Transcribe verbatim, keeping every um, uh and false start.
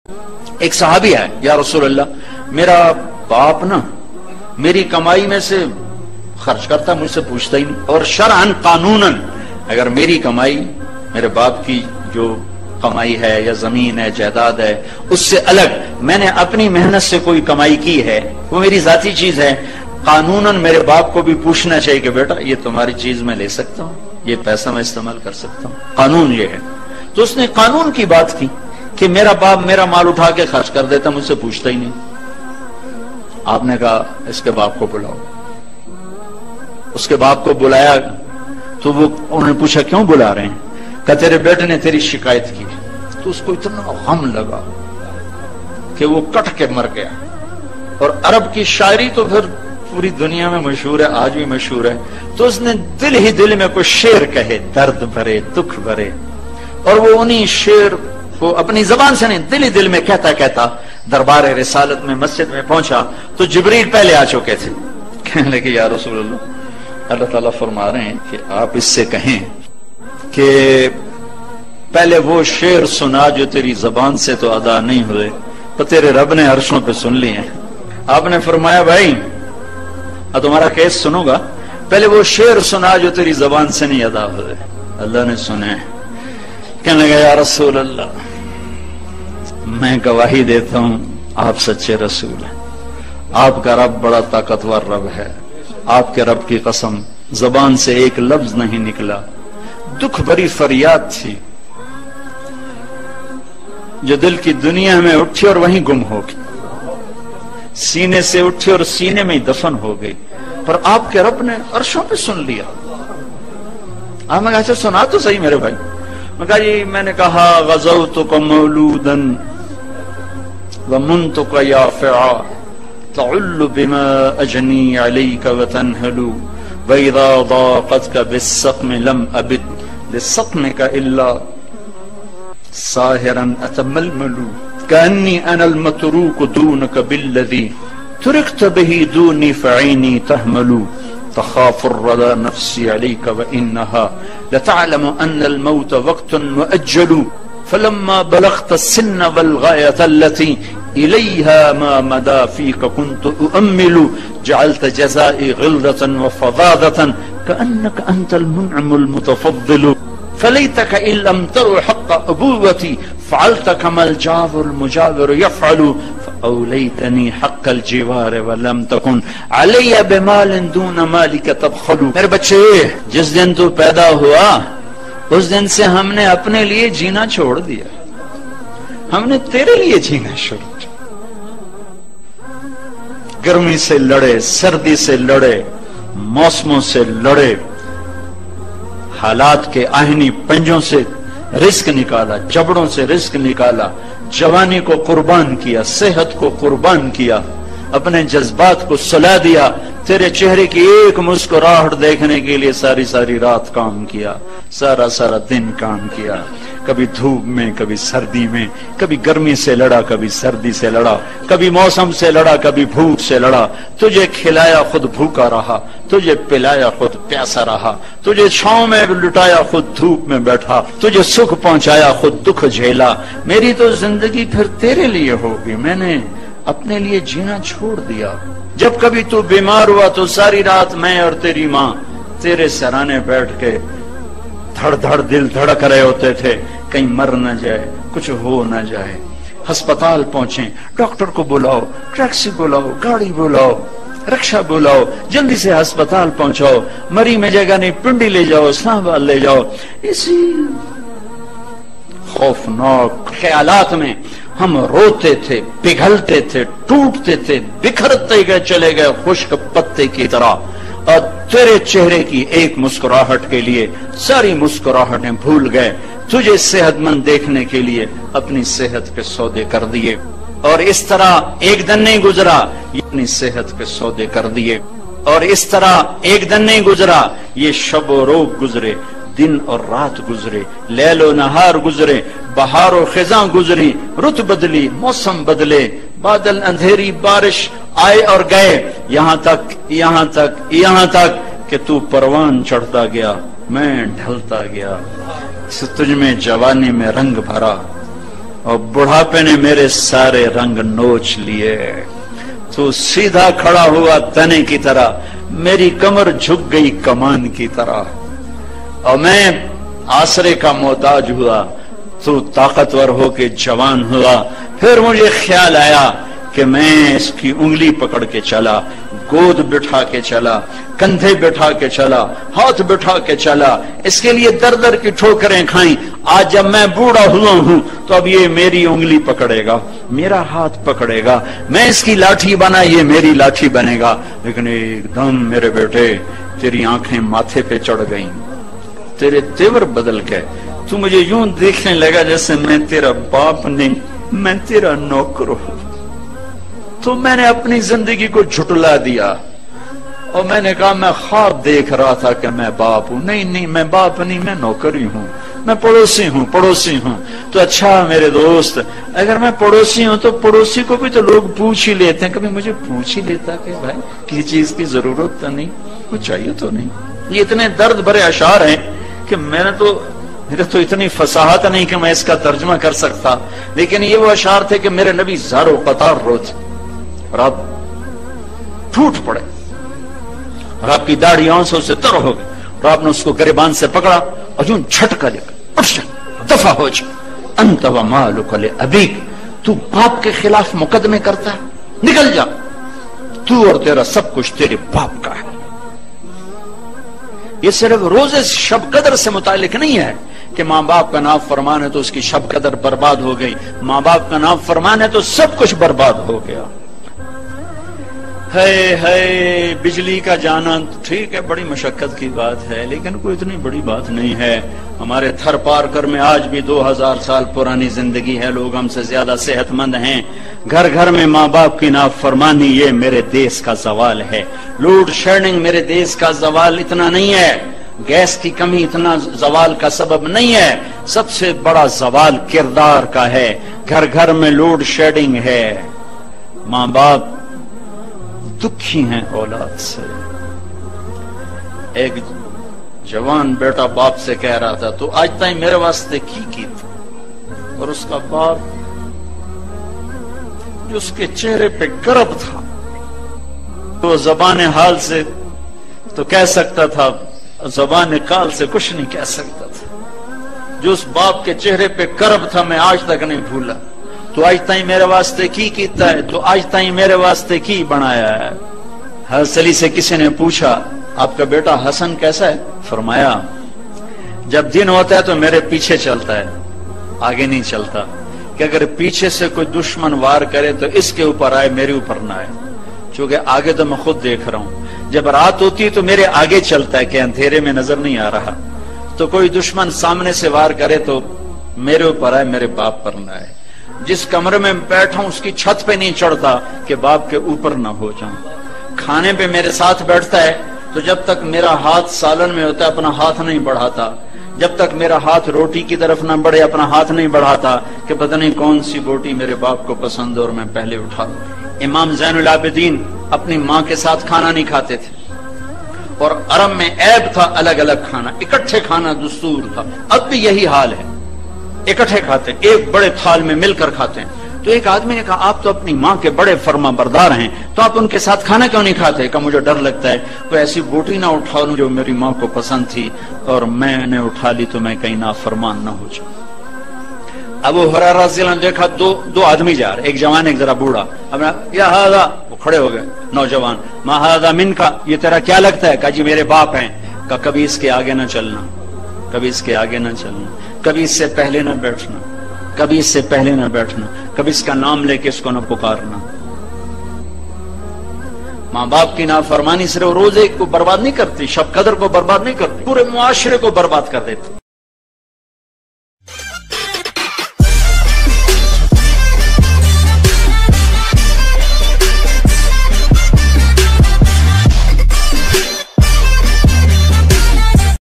ایک صحابی ہے، یا رسول اللہ میرا باپ نا میری کمائی میں سے خرچ کرتا، مجھ سے پوچھتا ہی نہیں، اور شرعن قانوناً اگر میری کمائی میرے باپ کی جو کمائی ہے یا زمین ہے جائیداد ہے اس سے الگ میں نے اپنی محنت سے کوئی کمائی کی ہے، وہ میری ذاتی چیز ہے، قانوناً میرے باپ کو بھی پوچھنا چاہیے کہ بیٹا یہ تمہاری چیز میں لے سکتا ہوں، یہ پیسہ میں استعمال کر سکتا ہوں، قانون یہ ہے۔ تو اس نے قانون کی بات کی کہ میرا باپ میرا مال اٹھا کے خرچ کر دیتا، مجھ سے پوچھتا ہی نہیں۔ آپ نے کہا اس کے باپ کو بلاؤ۔ اس کے باپ کو بلایا تو وہ انہوں نے پوچھا کیوں بلا رہے ہیں؟ کہ تیرے بیٹے نے تیری شکایت کی۔ تو اس کو اتنا غم لگا کہ وہ کٹ کے مر گیا۔ اور عرب کی شاعری تو پھر پوری دنیا میں مشہور ہے، آج بھی مشہور ہے۔ تو اس نے دل ہی دل میں کوئی شعر کہے، درد بھرے دکھ بھرے، اور وہ انہی شعر کو اپنی زبان سے نہیں دل ہی دل میں کہتا کہتا دربار رسالت میں مسجد میں پہنچا تو جبریل پہلے آ چکے تھے۔ کہنے لگے یا رسول اللہ اللہ تعالیٰ فرما رہے ہیں کہ آپ اس سے کہیں کہ پہلے وہ شعر سنا جو تیری زبان سے تو ادا نہیں ہوئے تو تیرے رب نے عرشوں پہ سن لیے ہیں۔ آپ نے فرمایا بھائی اب تمہارا کیس سنو گا، پہلے وہ شعر سنا جو تیری زبان سے نہیں ادا ہوئے۔ اللہ نے سنے۔ کہنے لگا یا رسول اللہ میں گواہی دیتا ہوں آپ سچے رسول ہیں، آپ کا رب بڑا طاقتور رب ہے، آپ کے رب کی قسم زبان سے ایک لفظ نہیں نکلا، دکھ بھری فریاد تھی جو دل کی دنیا میں اٹھی اور وہیں گم ہو گئی، سینے سے اٹھی اور سینے میں دفن ہو گئی، پر آپ کے رب نے عرشوں پہ سن لیا۔ آپ نے کہا اچھا سنا تو صحیح میرے بھائی۔ میں کہا جی میں نے کہا غزوتک مولودا ومنتک یافعا تعل بما اجنی علیک وتنہل واذا ضاقتک بالسقم لم ابد لسقمک الا ساہرا اتململ کانی انا المتروک دونک بالذی ترکت به دونی فعینی تحمل تخاف الردى نفسي عليك وإنها لتعلم أن الموت وقت مؤجل فلما بلغت السن والغاية التي إليها ما مدى فيك كنت أؤمل جعلت جزائي غلظة وفظاظة كأنك أنت المنعم المتفضل فليتك إن لم تر حق أبوتي فعلت كما الجاور المجاور يفعل فأوليتني حق الجوار ولم تكن علي بمال دون مالك تبخل۔ میرے بچے جس دن تو پیدا ہوا اس دن سے ہم نے اپنے لیے جینا چھوڑ دیا، ہم نے تیرے لیے جینا شروع کیا۔ گرمی سے لڑے، سردی سے لڑے، موسموں سے لڑے، حالات کے آہنی پنجوں سے رزق نکالا، جبڑوں سے رزق نکالا، جوانی کو قربان کیا، صحت کو قربان کیا، اپنے جذبات کو سلا دیا، تیرے چہرے کی ایک مسکراہٹ دیکھنے کے لیے ساری ساری رات کام کیا، سارا سارا دن کام کیا، کبھی دھوپ میں کبھی سردی میں، کبھی گرمی سے لڑا کبھی سردی سے لڑا، کبھی موسم سے لڑا کبھی بھوک سے لڑا، تجھے کھلایا خود بھوکا رہا، تجھے پلایا خود پیاسا رہا، تجھے چھاؤں میں لٹایا خود دھوپ میں بیٹھا، تجھے سکھ پہنچایا خود دکھ جھیلا۔ میری تو زندگی پھر تیرے لیے ہوگی، میں نے اپنے لیے جینا چھوڑ دیا۔ جب کبھی تو بیمار ہوا تو ساری رات میں اور تیری ماں تیرے سرانے بیٹھ کے دھڑ دھڑ دل دھڑک رہے ہوتے تھے، کہیں مر نہ جائے، کچھ ہو نہ جائے۔ ہسپتال پہنچے، ڈاکٹر کو بلاؤ، ٹیکسی بلاؤ، گاڑی بلاؤ، رکشا بلاؤ، جلدی سے ہسپتال پہنچاؤ، مری میں جگہ نہیں، پنڈی لے جاؤ، اسلام آباد لے جاؤ۔ اسی خوفناک خیالات میں ہم روتے تھے، پگھلتے تھے، ٹوٹتے تھے، بکھرتے گئے چلے گئے خشک پتے کی طرح، اور تیرے چہرے کی ایک مسکراہٹ کے لیے ساری مسکراہٹیں بھول گئے، تجھے صحت مند دیکھنے کے لیے اپنی صحت کے سودے کر دیے، اور اس طرح ایک دن نہیں گزرا یہ اپنی صحت کے سودے کر دیے، اور اس طرح ایک دن نہیں گزرا یہ شب و روز گزرے، دن اور رات گزرے، لیل و نہار گزرے، بہار و خزاں گزری، رت بدلی، موسم بدلے، بادل اندھیری، بارش آئے اور گئے، یہاں تک یہاں تک یہاں تک کہ تو پروان چڑھتا گیا، میں ڈھلتا گیا، تجھ میں جوانی میں رنگ بھرا और बुढ़ापे ने मेरे सारे रंग नोच लिए। तो सीधा खड़ा हुआ तने की तरह, मेरी कमर झुक गई कमान की तरह, और मैं आसरे का मोहताज हुआ, तो ताकतवर होके जवान हुआ। फिर मुझे ख्याल आया कि मैं इसकी उंगली पकड़ के चला, गोद बिठा के चला, कंधे बिठा के चला, हाथ बिठा के चला, इसके लिए दर दर की ठोकरें खाई। आज जब मैं बूढ़ा हुआ हूं तो अब ये मेरी उंगली पकड़ेगा, मेरा हाथ पकड़ेगा, मैं इसकी लाठी बना, ये मेरी लाठी बनेगा। लेकिन एकदम मेरे बेटे तेरी आंखें माथे पे चढ़ गईं, तेरे तेवर बदल गए, तू मुझे यूं देखने लगा जैसे मैं तेरा बाप नहीं, मैं तेरा नौकर हूं। तो मैंने अपनी जिंदगी को झुटला दिया और मैंने कहा मैं ख्वाब देख रहा था कि मैं बाप हूं। नहीं नहीं, मैं बाप नहीं, मैं नौकर ही हूं, मैं पड़ोसी हूं, पड़ोसी हूं। तो अच्छा मेरे दोस्त, अगर मैं पड़ोसी हूं तो पड़ोसी को भी तो लोग पूछ ही लेते हैं। कभी मुझे पूछ ही लेता कि भाई किसी चीज की जरूरत तो नहीं, कुछ चाहिए तो नहीं। ये इतने दर्द भरे अशार हैं कि मैंने तो मेरे तो इतनी फसाहत नहीं कि मैं इसका तर्जमा कर सकता, लेकिन ये वो अशार थे कि मेरे नबी ज़ारो कतार रोते और आप टूट पड़े और आपकी दाढ़ी आंसू से तर हो गई और आपने उसको गिरबान से पकड़ा और यूं झटका देकर, उठ जा, दफा हो जा, अंत व मालुक ले अबीक, तू बाप के खिलाफ मुकदमे करता है, निकल जा, तू और तेरा सब कुछ तेरे बाप का है। ये सिर्फ रोजे शब कदर से मुतालिक नहीं है कि माँ बाप का नाम फरमान है तो उसकी शब कदर बर्बाद हो गई, माँ बाप का नाम फरमान है तो सब कुछ बर्बाद हो गया। है है बिजली का जाना ठीक है, बड़ी मशक्कत की बात है, लेकिन कोई इतनी बड़ी बात नहीं है। हमारे थर पारकर में आज भी दो हजार साल पुरानी जिंदगी है, लोग हमसे ज्यादा सेहतमंद हैं। घर घर में माँ बाप की नाफरमानी, ये मेरे देश का सवाल है। लोड शेडिंग मेरे देश का सवाल इतना नहीं है, गैस की कमी इतना जवाल का सबब नहीं है, सबसे बड़ा सवाल किरदार का है। घर घर में लोड शेडिंग है, माँ बाप दुखी हैं औलाद से। एक जवान बेटा बाप से कह रहा था, तो आज तक मेरे वास्ते की की था, और उसका बाप जो उसके चेहरे पे गर्व था, तो जबान हाल से तो कह सकता था, जबान काल से कुछ नहीं कह सकता था। जो उस बाप के चेहरे पे गर्व था मैं आज तक नहीं भूला। तो आज ताई मेरे वास्ते की कीता है, तो आज ताई मेरे वास्ते की बनाया है। हज़रत अली से किसी ने पूछा, आपका बेटा हसन कैसा है? फरमाया, जब दिन होता है तो मेरे पीछे चलता है, आगे नहीं चलता, कि अगर पीछे से कोई दुश्मन वार करे तो इसके ऊपर आए, मेरे ऊपर ना आए, क्योंकि आगे तो मैं खुद देख रहा हूं। जब रात होती है तो मेरे आगे चलता है कि अंधेरे में नजर नहीं आ रहा, तो कोई दुश्मन सामने से वार करे तो मेरे ऊपर आए, मेरे बाप पर ना आए। जिस कमरे में बैठा हूं उसकी छत पे नहीं चढ़ता कि बाप के ऊपर ना हो जाऊं। खाने पे मेरे साथ बैठता है तो जब तक मेरा हाथ सालन में होता है अपना हाथ नहीं बढ़ाता, जब तक मेरा हाथ रोटी की तरफ ना बढ़े अपना हाथ नहीं बढ़ाता कि पता नहीं कौन सी बोटी मेरे बाप को पसंद और मैं पहले उठा लूं। इमाम ज़ैनुल आबिदीन अपनी माँ के साथ खाना नहीं खाते थे, और अरब में ऐब था अलग अलग खाना, इकट्ठे खाना दस्तूर था। अब भी यही हाल है, इकट्ठे खाते हैं, एक बड़े थाल में मिलकर खाते हैं। तो एक आदमी ने कहा, आप तो अपनी माँ के बड़े फर्मा बरदार हैं, तो आप उनके साथ खाना क्यों नहीं खाते? कहा, मुझे डर लगता है कोई ऐसी बोटी ना उठा लूं जो मेरी माँ को पसंद थी और मैंने उठा ली तो मैं कहीं ना फरमान ना हो जाऊं। अबू हुरैरा रज़ी अल्लाह अन्हु देखा दो दो आदमी जा रहे, एक जवान एक जरा बूढ़ा। अब या हादा, वो खड़े हो गए नौजवान, मा हादा मिनका, ये तेरा क्या लगता है? कहा, जी मेरे बाप हैं। कहा, कभी इसके आगे ना चलना, कभी इसके आगे ना चलना, कभी इससे पहले ना बैठना, कभी इससे पहले ना बैठना, कभी इसका नाम लेके इसको ना पुकारना। माँ बाप की नाफरमानी सिर्फ रोजे को बर्बाद नहीं करती, शब कदर को बर्बाद नहीं करती, पूरे मुआशरे को बर्बाद कर देती।